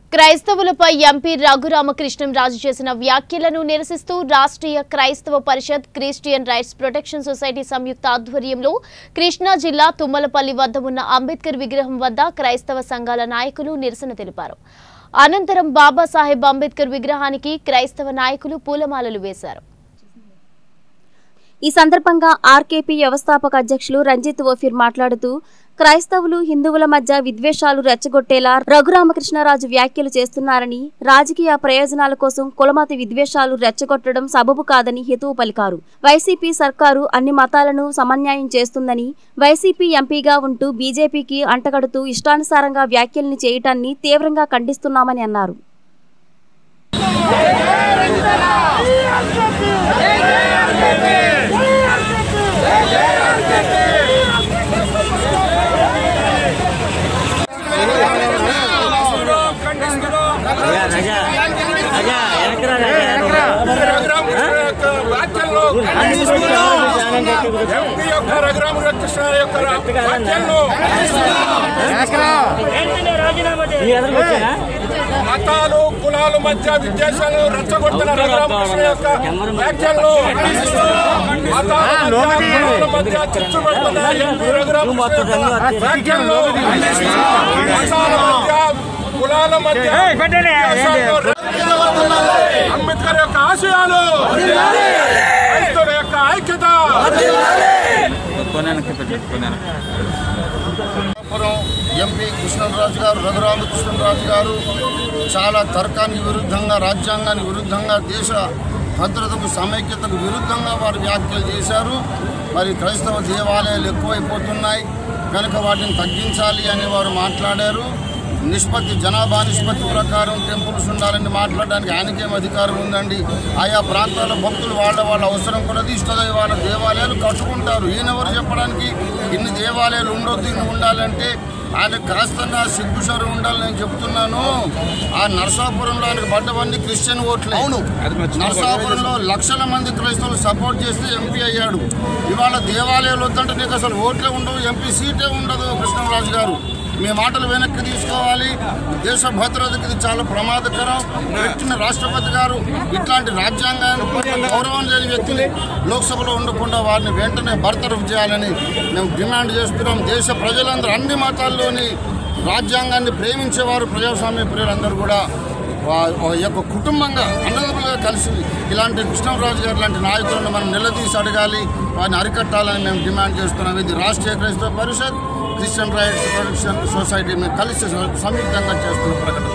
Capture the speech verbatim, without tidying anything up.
క్రైస్తవులపై MP Raghurama Krishnam Raju చేసిన వ్యాఖ్యలను నిరసిస్తూ Rashtriya Kraistava Parishad Christian rights protection society సంయుక్త ఆధ్వర్యంలో కృష్ణా జిల్లా తుమ్మలపల్లి వద్ద ఉన్న అంబేద్కర్ విగ్రహం వద్ద క్రైస్తవ సంఘాల నాయకులు నిరసన తెలిపారు. అనంతరం బాబాసాహెబ్ అంబేద్కర్ విగ్రహానికి క్రైస్తవ నాయకులు పూలమాలలు వేశారు. ఈ సందర్భంగా ఆర్కేపీ వ్యవస్థాపక అధ్యక్షులు రంజిత్ ఓఫీర్ మాట్లాడుతూ క్రైస్తవులు హిందువుల మధ్య విద్వేషాలు రెచ్చగొట్టేలా రఘురామకృష్ణరాజు వ్యాఖ్యలు చేస్తున్నారని, రాజకీయ ప్రయోజనాల కోసం కులమత విద్వేషాలు రెచ్చగొట్టడం సబబు కాదని హితవు పలికారు. వైసీపీ సర్కారు అన్ని మతాలను సమన్యాయం చేస్తుందని, వైసీపీ ఎంపీగా ఉంటూ బీజేపీకి అంటగడుతూ ఇష్టానుసారంగా వ్యాఖ్యల్ని చేయటాన్ని తీవ్రంగా ఖండిస్తున్నామని అన్నారు. మతాలు కులాల మధ్య విద్వేషాలు రెచ్చగొడుతున్న రఘురామకృష్ణ యొక్క వ్యాఖ్యలను మతాల మధ్య చిచ్చు పెడుతున్న ఎంపీ రఘురామకృష్ణ వ్యాఖ్యలను మతాల మధ్య కులాల మధ్య అంబేద్కర్ యొక్క ఆశయాలు రైతుల యొక్క ఐక్యత ఎంపీ కృష్ణరాజు గారు రఘురామకృష్ణరాజు గారు చాలా తర్కానికి విరుద్ధంగా, రాజ్యాంగానికి విరుద్ధంగా, దేశ భద్రతకు సమైక్యతకు విరుద్ధంగా వారు వ్యాఖ్యలు చేశారు. మరి క్రైస్తవ దేవాలయాలు ఎక్కువైపోతున్నాయి కనుక వాటిని తగ్గించాలి అని వారు మాట్లాడారు. నిష్పత్తి జనాభా నిష్పత్తి ప్రకారం టెంపుల్స్ ఉండాలని మాట్లాడడానికి ఆయనకేం అధికారం ఉందండి? ఆయా ప్రాంతాల భక్తులు వాళ్ళ వాళ్ళ అవసరం కొలది ఇష్టదైవాల దేవాలయాలు కట్టుకుంటారు. ఈయనెవరు చెప్పడానికి ఇన్ని దేవాలయాలు ఉండొద్దు, ఇన్ని ఉండాలంటే ఆయన కాస్తంగా సిగ్గుసరు ఉండాలని నేను చెప్తున్నాను. ఆ నరసాపురంలో ఆయనకు పడ్డవన్నీ క్రిస్టియన్ ఓట్లే. నరసాపురంలో లక్షల మంది క్రైస్తవులు సపోర్ట్ చేస్తే ఎంపీ అయ్యాడు. ఇవాళ దేవాలయాలు వద్దంటే నీకు అసలు ఓట్లే ఉండవు, ఎంపీ సీటే ఉండదు. కృష్ణరాజు గారు మీ మాటలు వెనక్కి తీసుకోవాలి. దేశ భద్రతకి ఇది చాలా ప్రమాదకరం. పెట్టిన రాష్ట్రపతి గారు ఇట్లాంటి రాజ్యాంగాన్ని గౌరవం లేని వ్యక్తిని లోక్సభలో ఉండకుండా వారిని వెంటనే బర్తరఫ్ చేయాలని మేము డిమాండ్ చేస్తున్నాం. దేశ ప్రజలందరూ అన్ని మతాల్లోని రాజ్యాంగాన్ని ప్రేమించేవారు, ప్రజాస్వామ్య ప్రియులందరూ కూడా యొక్క కుటుంబంగా అన్నదమ్ములుగా కలిసి ఇలాంటి కృష్ణరాజు గారు లాంటి నాయకులను మనం నిలదీసి అడగాలి, వారిని అరికట్టాలని మేము డిమాండ్ చేస్తున్నాం. ఇది Rashtriya Kraistava Parishad Christian rights protection society మేము కలిసి సంయుక్తంగా చేస్తున్న ప్రకటన.